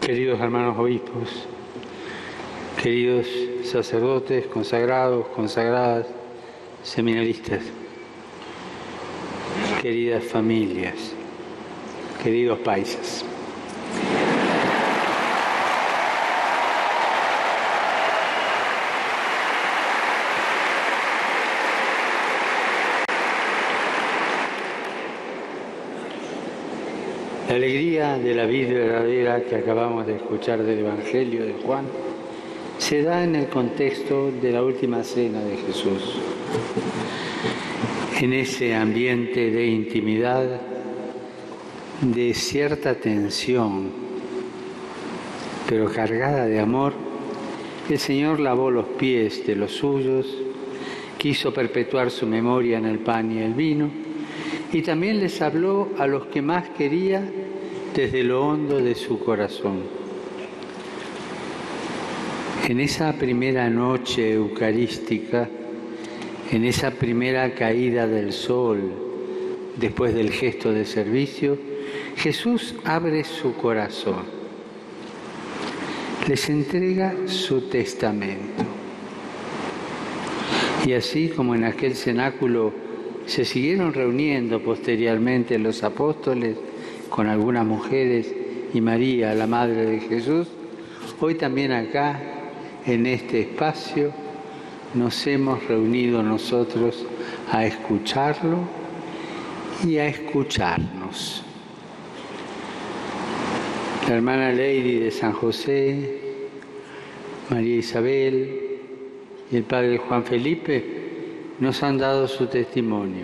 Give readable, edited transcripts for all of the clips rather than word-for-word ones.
Queridos hermanos obispos, queridos sacerdotes, consagrados, consagradas, seminaristas, queridas familias, queridos paisas. La alegría de la vida verdadera que acabamos de escuchar del Evangelio de Juan se da en el contexto de la última cena de Jesús. En ese ambiente de intimidad, de cierta tensión, pero cargada de amor, el Señor lavó los pies de los suyos, quiso perpetuar su memoria en el pan y el vino, y también les habló a los que más quería desde lo hondo de su corazón. En esa primera noche eucarística, en esa primera caída del sol, después del gesto de servicio, Jesús abre su corazón, les entrega su testamento. Y así como en aquel cenáculo se siguieron reuniendo posteriormente los apóstoles con algunas mujeres y María, la Madre de Jesús, hoy también acá, en este espacio, nos hemos reunido nosotros a escucharlo y a escucharnos. La hermana Lady de San José, María Isabel y el padre Juan Felipe nos han dado su testimonio.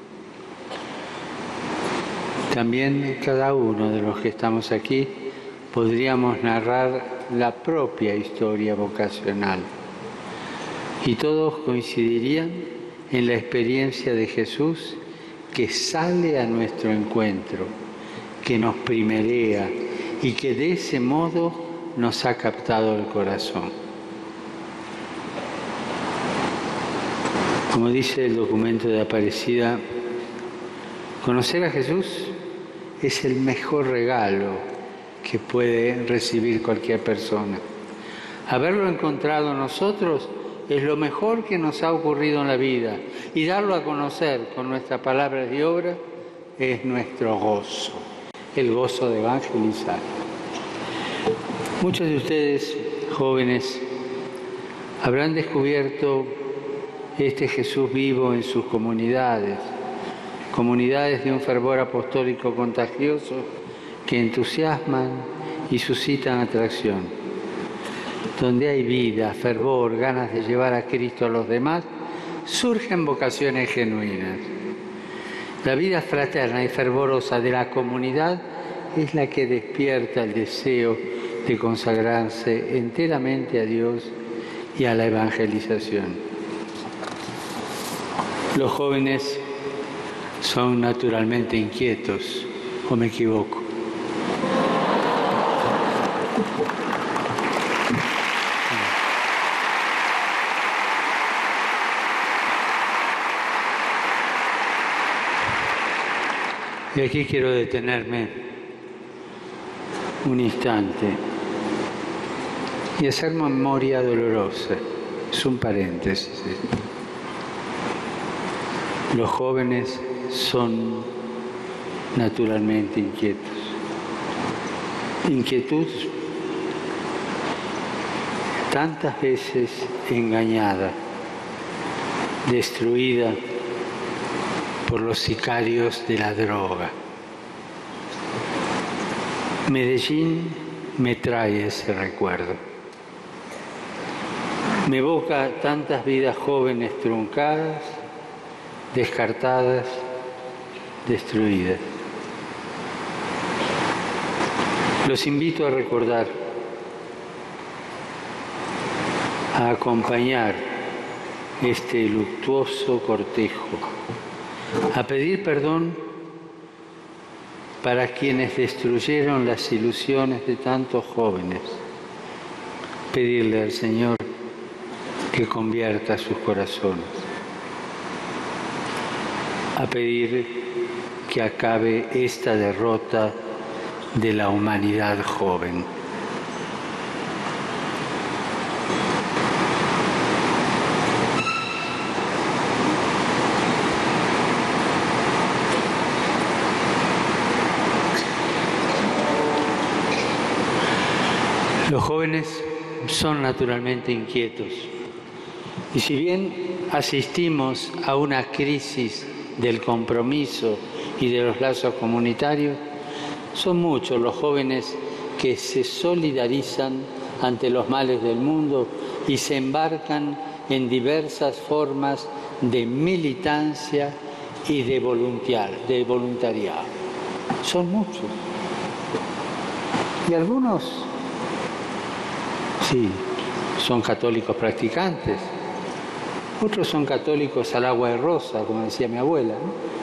También cada uno de los que estamos aquí podríamos narrar la propia historia vocacional y todos coincidirían en la experiencia de Jesús que sale a nuestro encuentro, que nos primerea y que de ese modo nos ha captado el corazón. Como dice el documento de Aparecida, conocer a Jesús es el mejor regalo que puede recibir cualquier persona. Haberlo encontrado nosotros es lo mejor que nos ha ocurrido en la vida, y darlo a conocer con nuestras palabras y obras es nuestro gozo, el gozo de evangelizar. Muchos de ustedes, jóvenes, habrán descubierto este Jesús vivo en sus comunidades, comunidades de un fervor apostólico contagioso que entusiasman y suscitan atracción. Donde hay vida, fervor, ganas de llevar a Cristo a los demás, surgen vocaciones genuinas. La vida fraterna y fervorosa de la comunidad es la que despierta el deseo de consagrarse enteramente a Dios y a la evangelización. Los jóvenes son naturalmente inquietos, ¿o me equivoco? Y aquí quiero detenerme un instante y hacer memoria dolorosa. Es un paréntesis. Los jóvenes son naturalmente inquietos. Inquietud tantas veces engañada, destruida por los sicarios de la droga. Medellín me trae ese recuerdo. Me evoca tantas vidas jóvenes truncadas, descartadas, destruidas. Los invito a recordar, a acompañar este luctuoso cortejo, a pedir perdón para quienes destruyeron las ilusiones de tantos jóvenes, pedirle al Señor que convierta sus corazones, a pedir que acabe esta derrota de la humanidad joven. Los jóvenes son naturalmente inquietos y si bien asistimos a una crisis del compromiso y de los lazos comunitarios, son muchos los jóvenes que se solidarizan ante los males del mundo y se embarcan en diversas formas de militancia y de voluntariado. Son muchos. Y algunos, sí, son católicos practicantes. Otros son católicos al agua de rosa, como decía mi abuela, ¿no?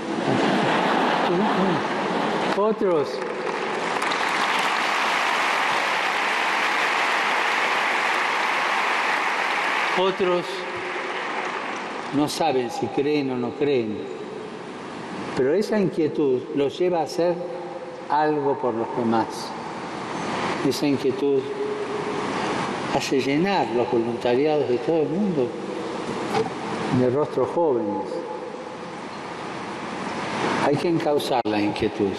Otros no saben si creen o no creen, pero esa inquietud los lleva a hacer algo por los demás. Esa inquietud hace llenar los voluntariados de todo el mundo de rostros jóvenes. Hay que encauzar la inquietud.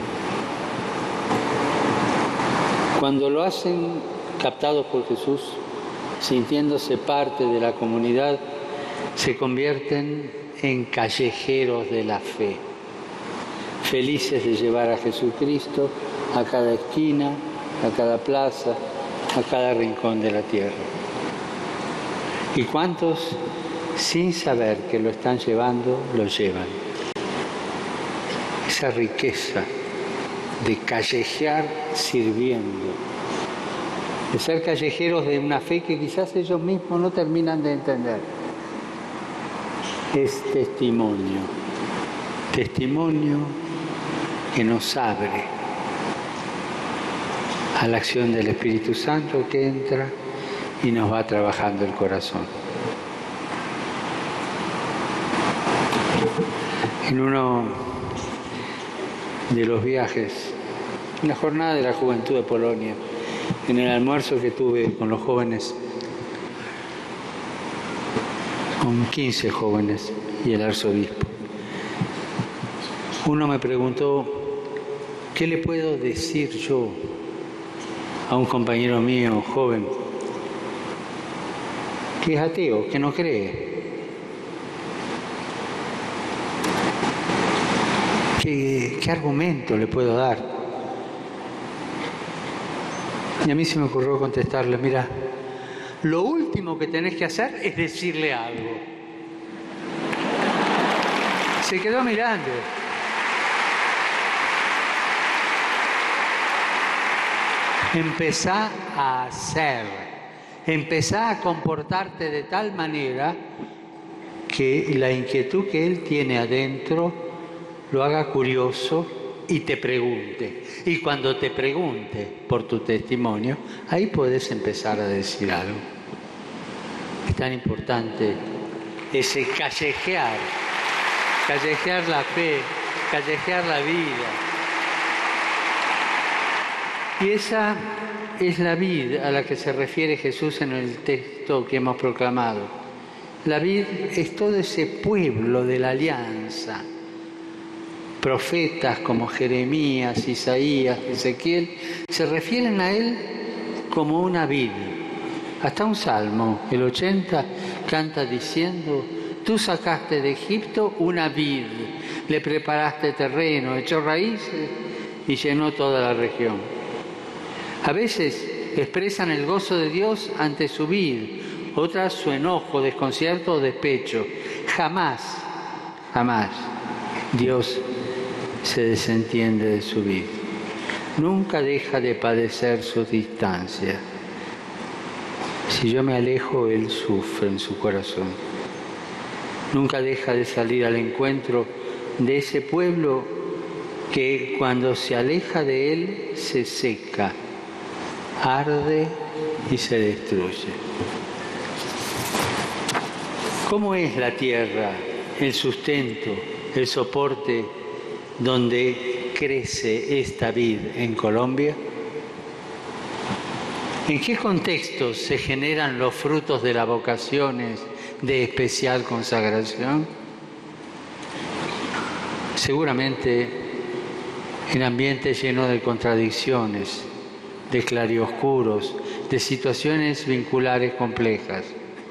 Cuando lo hacen captados por Jesús, sintiéndose parte de la comunidad, se convierten en callejeros de la fe, felices de llevar a Jesucristo a cada esquina, a cada plaza, a cada rincón de la tierra. ¿Y cuántos, sin saber que lo están llevando, lo llevan? Esa riqueza de callejear sirviendo, de ser callejeros de una fe que quizás ellos mismos no terminan de entender. Es testimonio que nos abre a la acción del Espíritu Santo que entra y nos va trabajando el corazón. En uno de los viajes, en la jornada de la juventud de Polonia, en el almuerzo que tuve con los jóvenes, con 15 jóvenes y el arzobispo, uno me preguntó, ¿qué le puedo decir yo a un compañero mío joven que es ateo, que no cree? ¿Qué argumento le puedo dar? Y a mí se me ocurrió contestarle, mira, lo último que tenés que hacer es decirle algo. Se quedó mirando. Empezá a hacer, empezá a comportarte de tal manera que la inquietud que él tiene adentro lo haga curioso y te pregunte. Y cuando te pregunte por tu testimonio, ahí puedes empezar a decir algo. Es tan importante ese callejear la fe, callejear la vida. Y esa es la vid a la que se refiere Jesús en el texto que hemos proclamado. La vid es todo ese pueblo de la alianza. Profetas como Jeremías, Isaías, Ezequiel, se refieren a él como una vid. Hasta un salmo, el 80, canta diciendo, tú sacaste de Egipto una vid, le preparaste terreno, echó raíces y llenó toda la región. A veces expresan el gozo de Dios ante su vid, otras su enojo, desconcierto o despecho. Jamás Dios se desentiende de su vid. Nunca deja de padecer su distancia. Si yo me alejo, Él sufre en su corazón. Nunca deja de salir al encuentro de ese pueblo que cuando se aleja de Él se seca, arde y se destruye. ¿Cómo es la tierra, el sustento, el soporte donde crece esta vid en Colombia? ¿En qué contextos se generan los frutos de las vocaciones de especial consagración? Seguramente en ambientes llenos de contradicciones, de claroscuros, de situaciones vinculares complejas.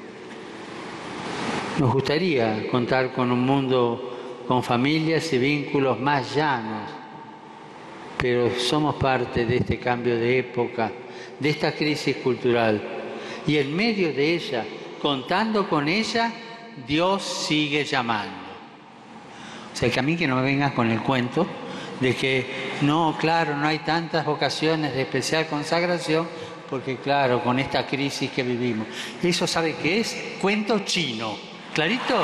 Nos gustaría contar con un mundo con familias y vínculos más llanos, pero somos parte de este cambio de época, de esta crisis cultural, y en medio de ella, contando con ella, Dios sigue llamando. O sea, que a mí que no me vengan con el cuento de que no, claro, no hay tantas vocaciones de especial consagración, porque claro, con esta crisis que vivimos. Eso, ¿sabe qué es? Cuento chino. ¿Clarito?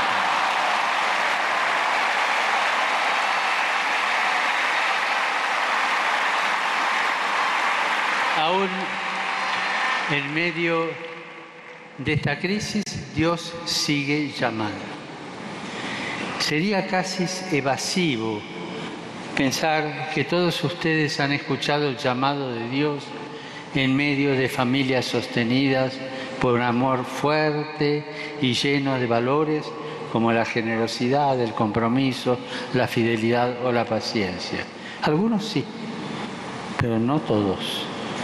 Aún en medio de esta crisis, Dios sigue llamando. Sería casi evasivo pensar que todos ustedes han escuchado el llamado de Dios en medio de familias sostenidas por un amor fuerte y lleno de valores como la generosidad, el compromiso, la fidelidad o la paciencia. Algunos sí, pero no todos.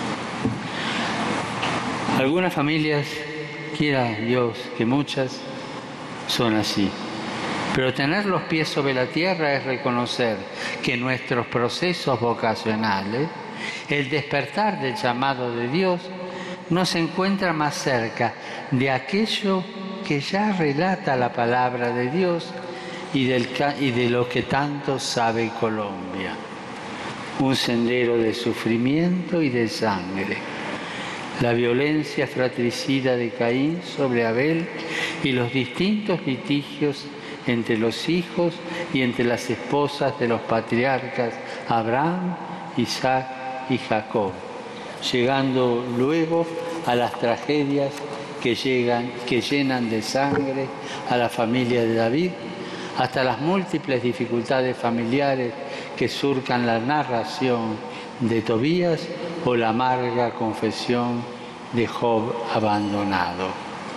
Algunas familias, quiera Dios que muchas, son así. Pero tener los pies sobre la tierra es reconocer que nuestros procesos vocacionales, el despertar del llamado de Dios, nos encuentra más cerca de aquello que ya relata la palabra de Dios y de lo que tanto sabe Colombia. Un sendero de sufrimiento y de sangre. La violencia fratricida de Caín sobre Abel y los distintos litigios entre los hijos y entre las esposas de los patriarcas Abraham, Isaac y Jacob, llegando luego a las tragedias que llenan de sangre a la familia de David, hasta las múltiples dificultades familiares que surcan la narración de Tobías o la amarga confesión de Job abandonado.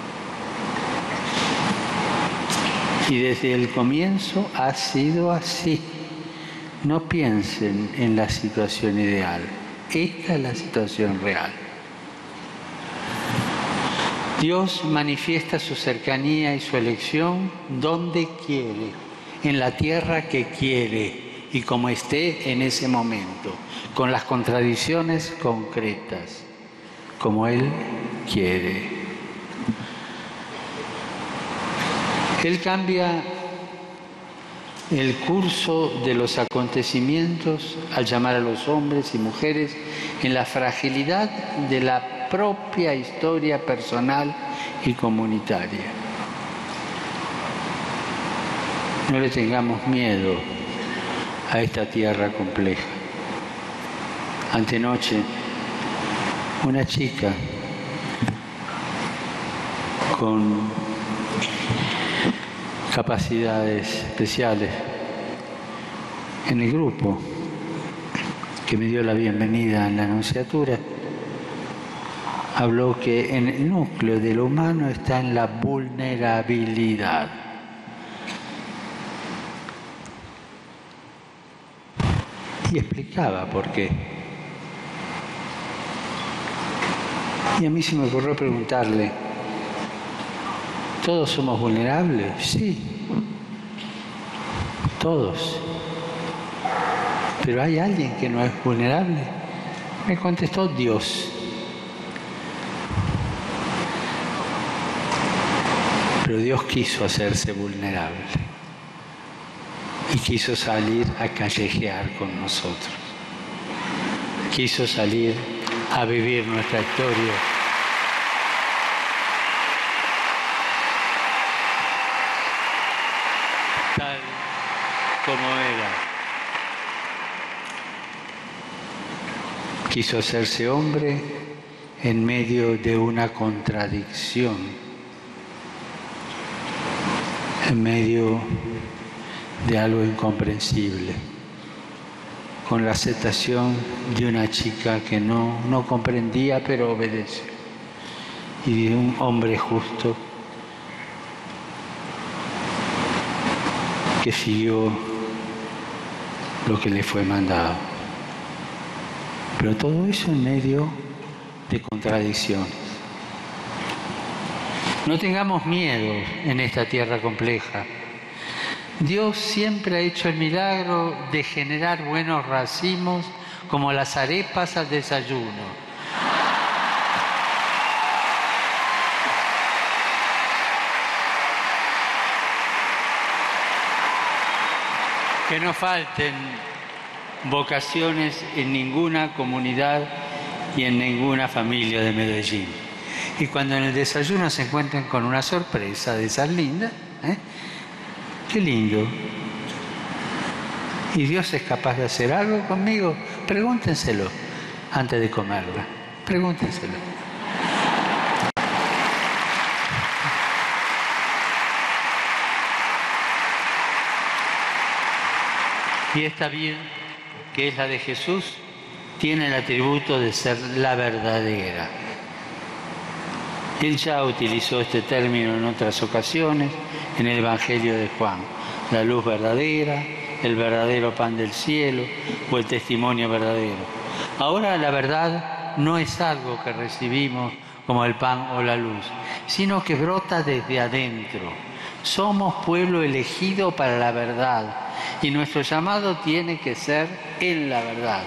Y desde el comienzo ha sido así. No piensen en la situación ideal. Esta es la situación real. Dios manifiesta su cercanía y su elección donde quiere, en la tierra que quiere y como esté en ese momento, con las contradicciones concretas, como Él quiere. Él cambia el curso de los acontecimientos al llamar a los hombres y mujeres en la fragilidad de la propia historia personal y comunitaria. No le tengamos miedo a esta tierra compleja. Antenoche, una chica con capacidades especiales en el grupo que me dio la bienvenida en la anunciatura, habló que en el núcleo de lo humano está en la vulnerabilidad. Y explicaba por qué. Y a mí se me ocurrió preguntarle, ¿todos somos vulnerables? Sí, todos. ¿Pero hay alguien que no es vulnerable? Me contestó Dios. Pero Dios quiso hacerse vulnerable y quiso salir a callejear con nosotros. Quiso salir a vivir nuestra historia. Tal como era. Quiso hacerse hombre en medio de una contradicción, en medio de algo incomprensible, con la aceptación de una chica que no comprendía pero obedeció, y de un hombre justo que siguió lo que le fue mandado. Pero todo eso en medio de contradicciones. No tengamos miedo en esta tierra compleja. Dios siempre ha hecho el milagro de generar buenos racimos como las arepas al desayuno. Que no falten vocaciones en ninguna comunidad y en ninguna familia de Medellín. Y cuando en el desayuno se encuentren con una sorpresa de esas lindas, qué lindo. ¿Y Dios es capaz de hacer algo conmigo? Pregúntenselo antes de comerla. Pregúntenselo. Y esta vida, que es la de Jesús, tiene el atributo de ser la verdadera. Él ya utilizó este término en otras ocasiones, en el Evangelio de Juan. La luz verdadera, el verdadero pan del cielo o el testimonio verdadero. Ahora la verdad no es algo que recibimos como el pan o la luz, sino que brota desde adentro. Somos pueblo elegido para la verdad y nuestro llamado tiene que ser en la verdad.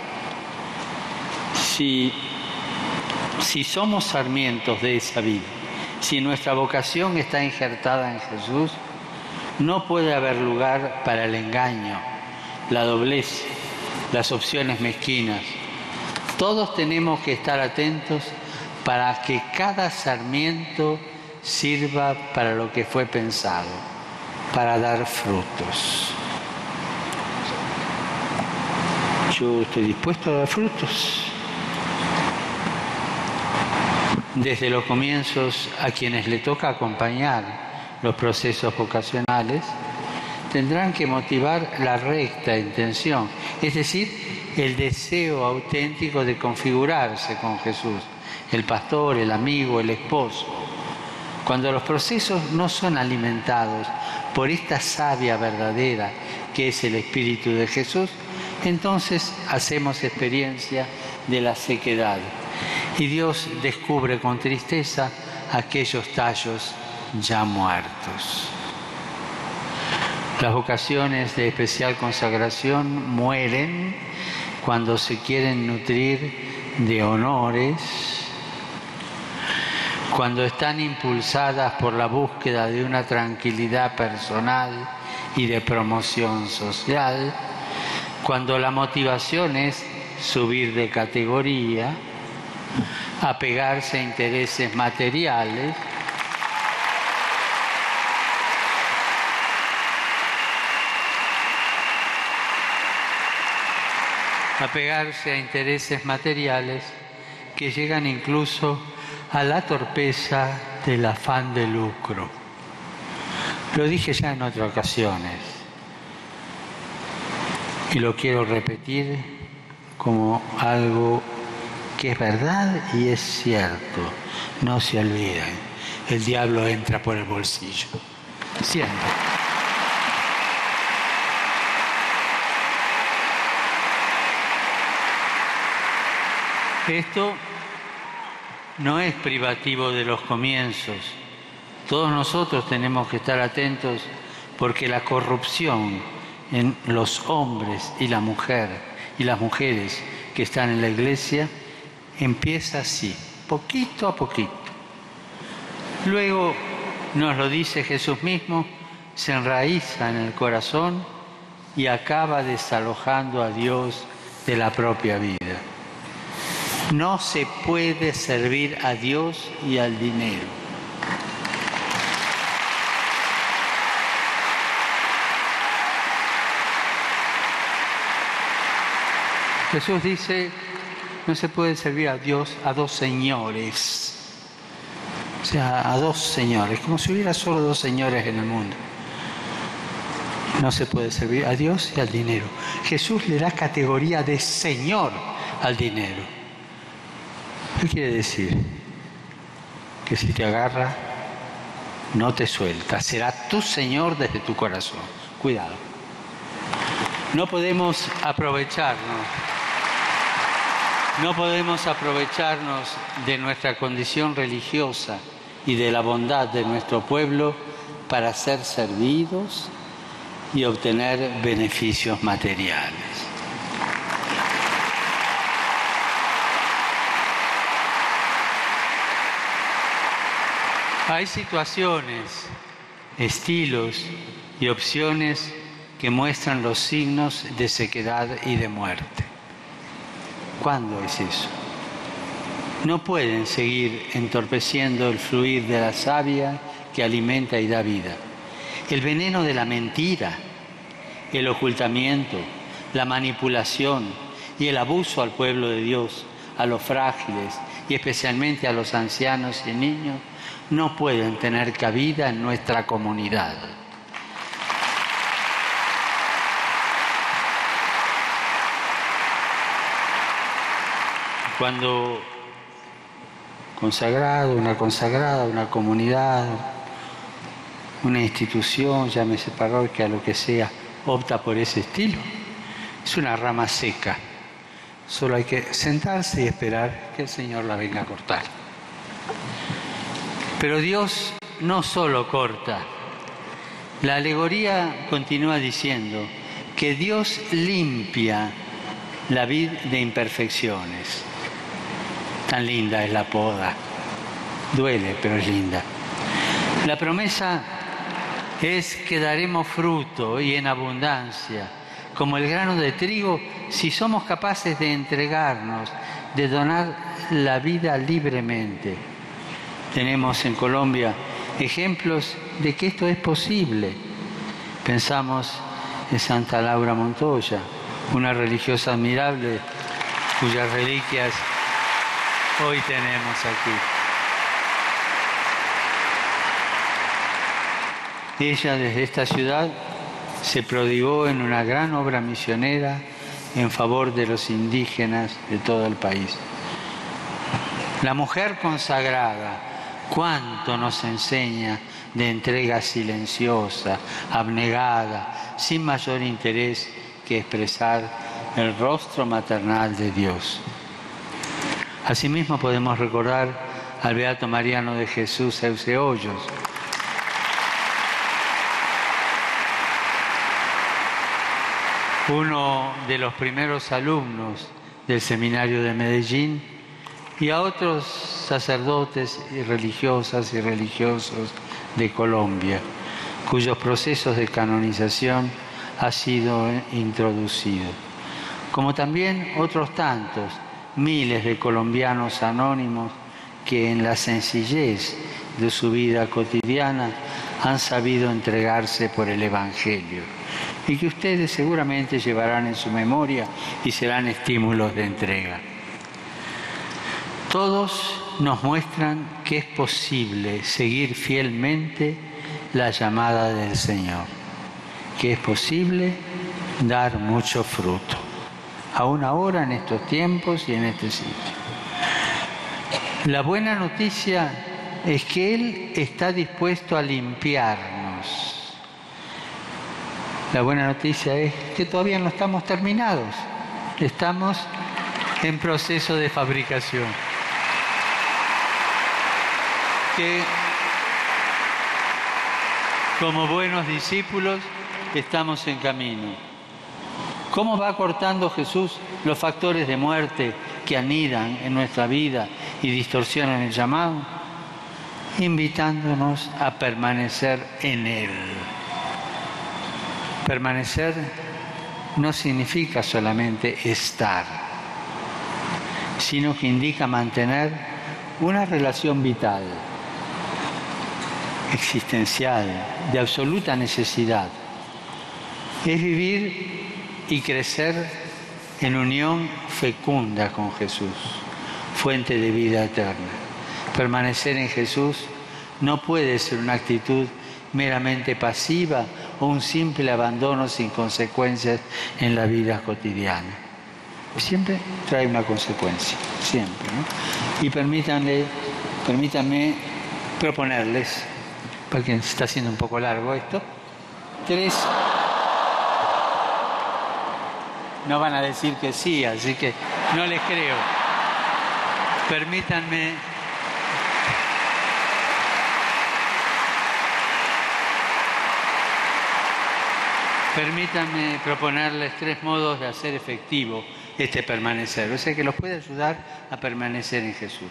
Si somos sarmientos de esa vida, si nuestra vocación está injertada en Jesús, no puede haber lugar para el engaño, la doblez, las opciones mezquinas. Todos tenemos que estar atentos para que cada sarmiento sirva para lo que fue pensado, para dar frutos. Yo estoy dispuesto a dar frutos. Desde los comienzos, a quienes le toca acompañar los procesos vocacionales, tendrán que motivar la recta intención, es decir, el deseo auténtico de configurarse con Jesús, el pastor, el amigo, el esposo. Cuando los procesos no son alimentados por esta savia verdadera que es el Espíritu de Jesús, entonces hacemos experiencia de la sequedad. Y Dios descubre con tristeza aquellos tallos ya muertos. Las vocaciones de especial consagración mueren cuando se quieren nutrir de honores, cuando están impulsadas por la búsqueda de una tranquilidad personal y de promoción social, cuando la motivación es subir de categoría, apegarse a intereses materiales, que llegan incluso a la torpeza del afán de lucro. Lo dije ya en otras ocasiones y lo quiero repetir como algo que es verdad y es cierto. No se olviden, el diablo entra por el bolsillo, siempre. Esto no es privativo de los comienzos. Todos nosotros tenemos que estar atentos porque la corrupción en los hombres y las mujeres que están en la iglesia empieza así, poquito a poquito. Luego, nos lo dice Jesús mismo, se enraiza en el corazón y acaba desalojando a Dios de la propia vida. No se puede servir a Dios y al dinero. Jesús dice, no se puede servir a Dios a dos señores. O sea, a dos señores, como si hubiera solo dos señores en el mundo. No se puede servir a Dios y al dinero. Jesús le da categoría de Señor al dinero. ¿Qué quiere decir? Que si te agarra, no te suelta. Será tu Señor desde tu corazón. Cuidado. No podemos aprovecharnos No podemos aprovecharnos de nuestra condición religiosa y de la bondad de nuestro pueblo para ser servidos y obtener beneficios materiales. Hay situaciones, estilos y opciones que muestran los signos de sequedad y de muerte. ¿Cuándo es eso? No pueden seguir entorpeciendo el fluir de la savia que alimenta y da vida. El veneno de la mentira, el ocultamiento, la manipulación y el abuso al pueblo de Dios, a los frágiles y especialmente a los ancianos y niños, no pueden tener cabida en nuestra comunidad. Cuando una consagrada, una comunidad, una institución, llámese parroquia, lo que sea, opta por ese estilo, es una rama seca. Solo hay que sentarse y esperar que el Señor la venga a cortar. Pero Dios no solo corta. La alegoría continúa diciendo que Dios limpia la vid de imperfecciones. Tan linda es la poda. Duele, pero es linda. La promesa es que daremos fruto y en abundancia, como el grano de trigo, si somos capaces de entregarnos, de donar la vida libremente. Tenemos en Colombia ejemplos de que esto es posible. Pensamos en Santa Laura Montoya, una religiosa admirable cuyas reliquias hoy tenemos aquí. Ella desde esta ciudad se prodigó en una gran obra misionera en favor de los indígenas de todo el país. La mujer consagrada, cuánto nos enseña de entrega silenciosa, abnegada, sin mayor interés que expresar el rostro maternal de Dios. Asimismo podemos recordar al beato Mariano de Jesús Euce Hoyos, uno de los primeros alumnos del seminario de Medellín, y a otros sacerdotes y religiosas y religiosos de Colombia, cuyos procesos de canonización ha sido introducido, como también otros tantos, miles de colombianos anónimos que en la sencillez de su vida cotidiana han sabido entregarse por el Evangelio y que ustedes seguramente llevarán en su memoria y serán estímulos de entrega. Todos nos muestran que es posible seguir fielmente la llamada del Señor, que es posible dar mucho fruto, aún ahora en estos tiempos y en este sitio. La buena noticia es que Él está dispuesto a limpiarnos. La buena noticia es que todavía no estamos terminados, estamos en proceso de fabricación. Que como buenos discípulos estamos en camino. ¿Cómo va cortando Jesús los factores de muerte que anidan en nuestra vida y distorsionan el llamado? Invitándonos a permanecer en Él. Permanecer no significa solamente estar, sino que indica mantener una relación vital, existencial, de absoluta necesidad. Es vivir y crecer en unión fecunda con Jesús, fuente de vida eterna. Permanecer en Jesús no puede ser una actitud meramente pasiva o un simple abandono sin consecuencias en la vida cotidiana. Siempre trae una consecuencia, siempre, ¿no? Y permítanme proponerles, porque se está haciendo un poco largo esto, 3. No van a decir que sí, así que no les creo. Permítanme proponerles 3 modos de hacer efectivo este permanecer, o sea que los puede ayudar a permanecer en Jesús.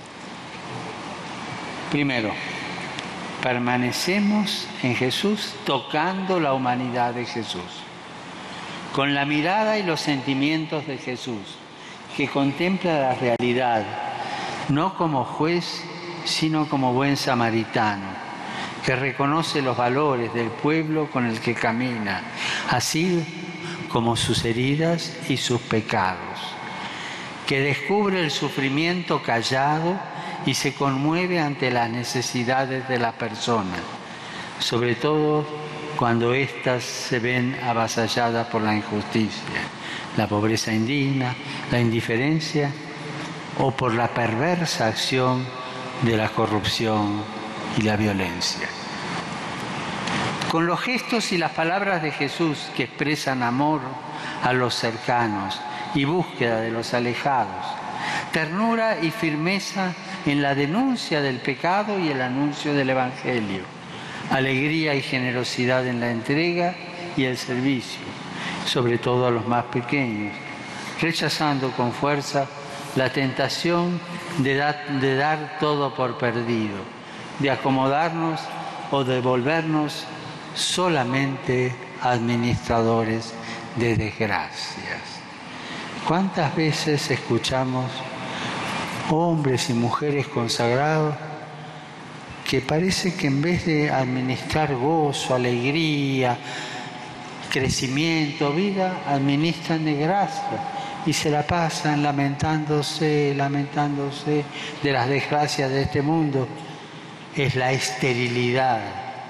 Primero, permanecemos en Jesús tocando la humanidad de Jesús, con la mirada y los sentimientos de Jesús, que contempla la realidad, no como juez, sino como buen samaritano, que reconoce los valores del pueblo con el que camina, así como sus heridas y sus pecados, que descubre el sufrimiento callado y se conmueve ante las necesidades de la persona, sobre todo cuando éstas se ven avasalladas por la injusticia, la pobreza indigna, la indiferencia o por la perversa acción de la corrupción y la violencia. Con los gestos y las palabras de Jesús que expresan amor a los cercanos y búsqueda de los alejados, ternura y firmeza en la denuncia del pecado y el anuncio del Evangelio, alegría y generosidad en la entrega y el servicio, sobre todo a los más pequeños, rechazando con fuerza la tentación de dar todo por perdido, de acomodarnos o de volvernos solamente administradores de desgracias. ¿Cuántas veces escuchamos hombres y mujeres consagrados que parece que en vez de administrar gozo, alegría, crecimiento, vida, administran desgracia y se la pasan lamentándose de las desgracias de este mundo? Es la esterilidad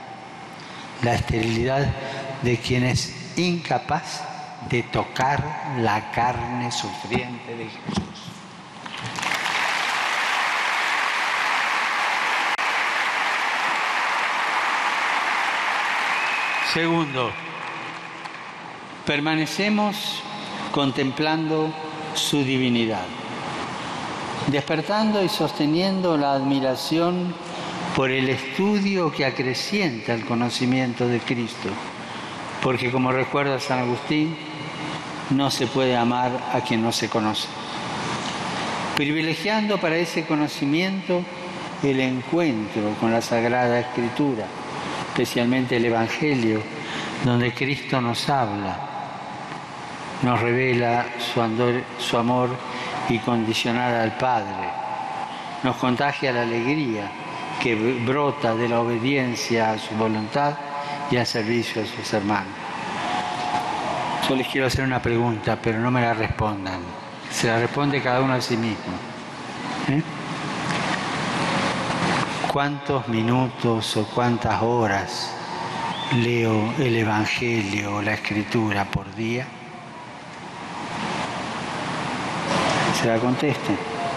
de quien es incapaz de tocar la carne sufriente de Jesús. Segundo, permanecemos contemplando su divinidad, despertando y sosteniendo la admiración por el estudio que acrecienta el conocimiento de Cristo, porque como recuerda San Agustín, no se puede amar a quien no se conoce. Privilegiando para ese conocimiento el encuentro con la Sagrada Escritura, especialmente el Evangelio, donde Cristo nos habla, nos revela su amor incondicional al Padre, nos contagia la alegría que brota de la obediencia a su voluntad y al servicio a sus hermanos. Yo les quiero hacer una pregunta, pero no me la respondan. Se la responde cada uno a sí mismo. ¿Cuántos minutos o cuántas horas leo el Evangelio o la Escritura por día? Se la contesten.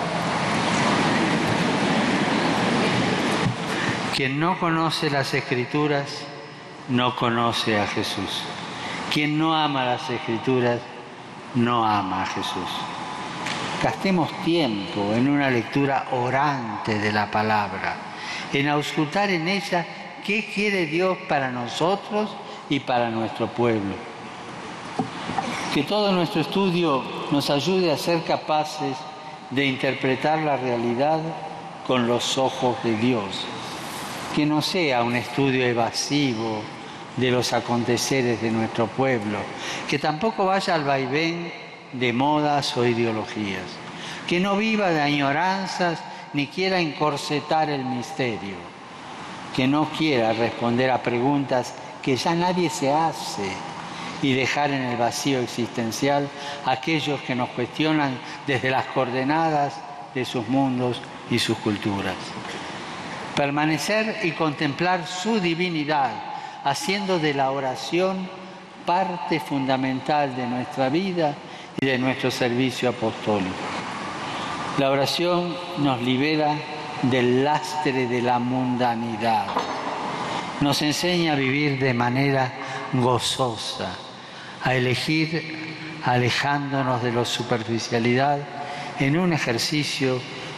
Quien no conoce las Escrituras no conoce a Jesús. Quien no ama las Escrituras no ama a Jesús. Gastemos tiempo en una lectura orante de la palabra, en auscultar en ella qué quiere Dios para nosotros y para nuestro pueblo. Que todo nuestro estudio nos ayude a ser capaces de interpretar la realidad con los ojos de Dios. Que no sea un estudio evasivo de los aconteceres de nuestro pueblo, que tampoco vaya al vaivén de modas o ideologías, que no viva de añoranzas ni quiera encorsetar el misterio, que no quiera responder a preguntas que ya nadie se hace y dejar en el vacío existencial a aquellos que nos cuestionan desde las coordenadas de sus mundos y sus culturas. Permanecer y contemplar su divinidad, haciendo de la oración parte fundamental de nuestra vida y de nuestro servicio apostólico. La oración nos libera del lastre de la mundanidad, nos enseña a vivir de manera gozosa, a elegir alejándonos de la superficialidad en un ejercicio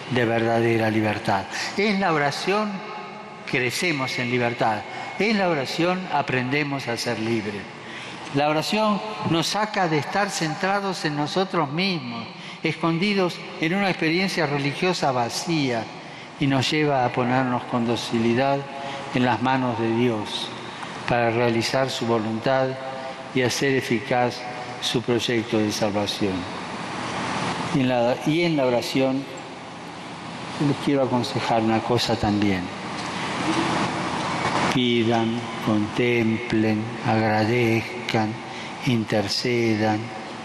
de verdadera libertad. En la oración crecemos en libertad. En la oración aprendemos a ser libres. La oración nos saca de estar centrados en nosotros mismos, escondidos en una experiencia religiosa vacía, y nos lleva a ponernos con docilidad en las manos de Dios para realizar su voluntad y hacer eficaz su proyecto de salvación. Y en la oración les quiero aconsejar una cosa también. Pidan, contemplen, agradezcan, intercedan,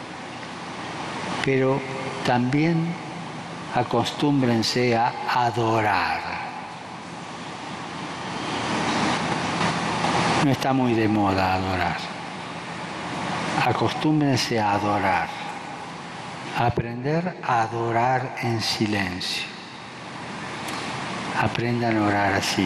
pero también acostúmbrense a adorar. No está muy de moda adorar. Acostúmbrense a adorar, a aprender a adorar en silencio. Aprendan a orar así.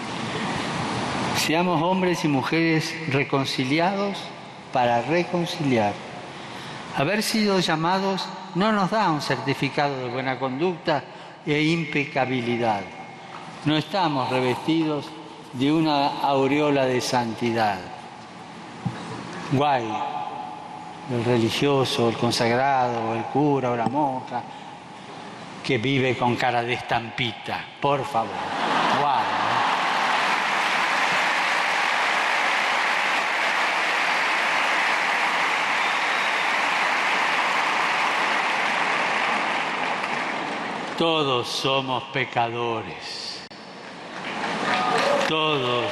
Seamos hombres y mujeres reconciliados para reconciliar. Haber sido llamados no nos da un certificado de buena conducta e impecabilidad. No estamos revestidos de una aureola de santidad. Guay, el religioso, el consagrado, el cura o la monja que vive con cara de estampita, por favor. Guay. Todos somos pecadores. Todos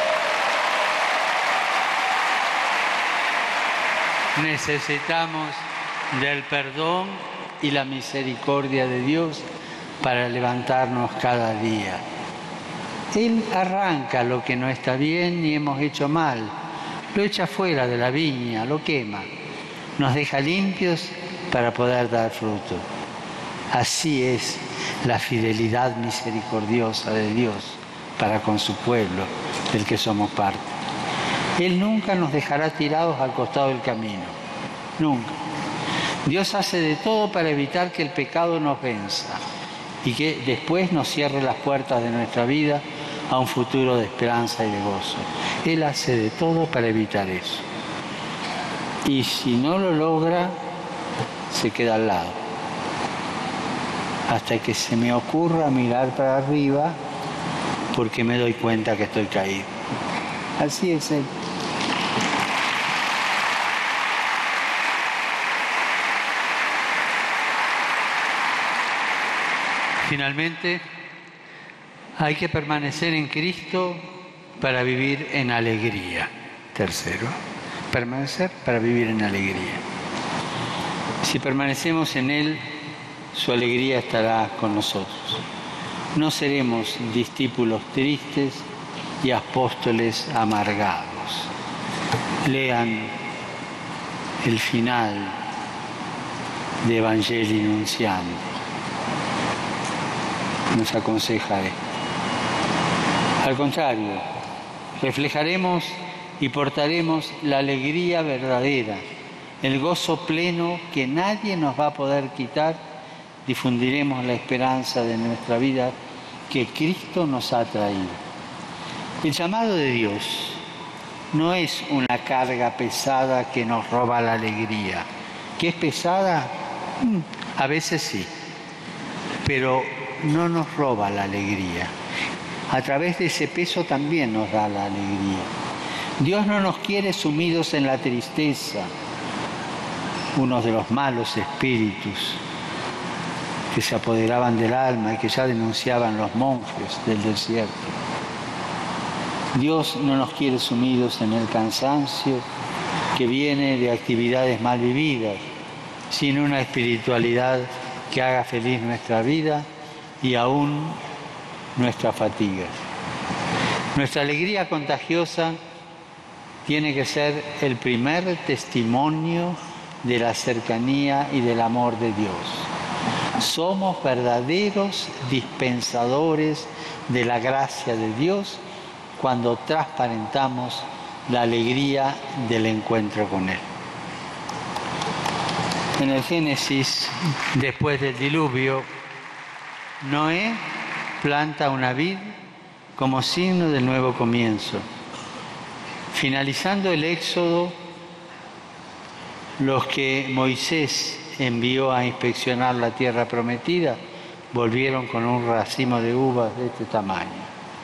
necesitamos del perdón y la misericordia de Dios para levantarnos cada día. Él arranca lo que no está bien y hemos hecho mal, lo echa fuera de la viña, lo quema, nos deja limpios para poder dar fruto. Así es la fidelidad misericordiosa de Dios para con su pueblo, del que somos parte. Él nunca nos dejará tirados al costado del camino, nunca. Dios hace de todo para evitar que el pecado nos venza y que después nos cierre las puertas de nuestra vida a un futuro de esperanza y de gozo. Él hace de todo para evitar eso. Y si no lo logra, se queda al lado. Hasta que se me ocurra mirar para arriba, porque me doy cuenta que estoy caído. Así es Él. Finalmente, hay que permanecer en Cristo para vivir en alegría. Tercero, permanecer para vivir en alegría. Si permanecemos en Él, su alegría estará con nosotros. No seremos discípulos tristes y apóstoles amargados. Lean el final de Evangelii Nuntiandi. Nos aconseja esto. Al contrario, reflejaremos y portaremos la alegría verdadera, el gozo pleno que nadie nos va a poder quitar. Difundiremos la esperanza de nuestra vida que Cristo nos ha traído. El llamado de Dios no es una carga pesada que nos roba la alegría. ¿Que es pesada? A veces sí, pero no nos roba la alegría. A través de ese peso también nos da la alegría. Dios no nos quiere sumidos en la tristeza, uno de los malos espíritus que se apoderaban del alma y que ya denunciaban los monjes del desierto. Dios no nos quiere sumidos en el cansancio que viene de actividades mal vividas, sino una espiritualidad que haga feliz nuestra vida y aún nuestra fatiga. Nuestra alegría contagiosa tiene que ser el primer testimonio de la cercanía y del amor de Dios. Somos verdaderos dispensadores de la gracia de Dios cuando transparentamos la alegría del encuentro con Él. En el Génesis, después del diluvio, Noé planta una vid como signo del nuevo comienzo. Finalizando el éxodo, los que Moisés envió a inspeccionar la tierra prometida volvieron con un racimo de uvas de este tamaño,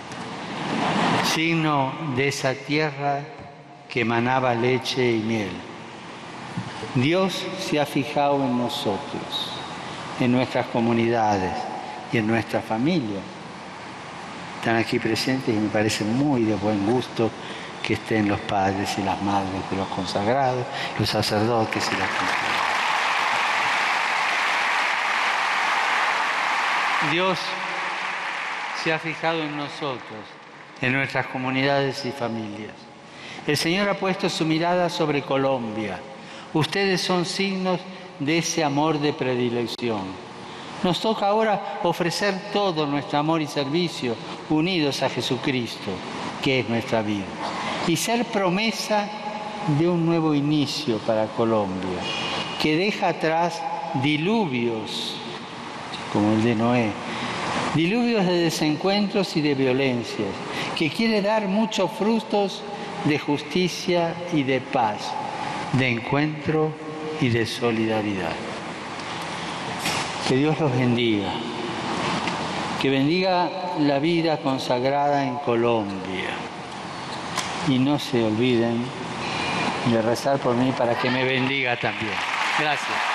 signo de esa tierra que emanaba leche y miel. Dios se ha fijado en nosotros, en nuestras comunidades y en nuestra familia. Están aquí presentes y me parece muy de buen gusto que estén los padres y las madres de los consagrados, los sacerdotes y las comunidades. Dios se ha fijado en nosotros, en nuestras comunidades y familias. El Señor ha puesto su mirada sobre Colombia. Ustedes son signos de ese amor de predilección. Nos toca ahora ofrecer todo nuestro amor y servicio unidos a Jesucristo, que es nuestra vida, y ser promesa de un nuevo inicio para Colombia, que deja atrás diluvios como el de Noé, diluvios de desencuentros y de violencias, que quiere dar muchos frutos de justicia y de paz, de encuentro y de solidaridad. Que Dios los bendiga, que bendiga la vida consagrada en Colombia y no se olviden de rezar por mí para que me bendiga también. Gracias.